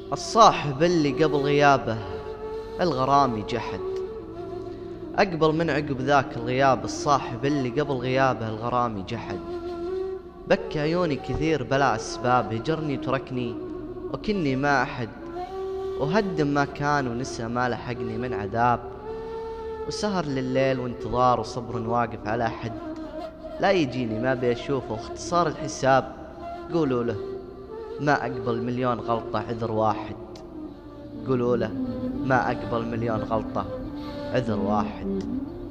الصاحب اللي قبل غيابه الغرام جحد. أقبل من عقب ذاك الغياب الصاحب اللي قبل غيابه الغرام جحد. بكى عيوني كثير بلا أسباب، هجرني تركني وكني ما أحد، وهدم ما كان ونسى ما لحقني من عذاب، وسهر لليل وانتظار وصبر واقف على حد. لا يجيني ما بيشوفه واختصار الحساب، قولوا له ما أقبل مليون غلطة عذر واحد. قولوا له ما أقبل مليون غلطة عذر واحد.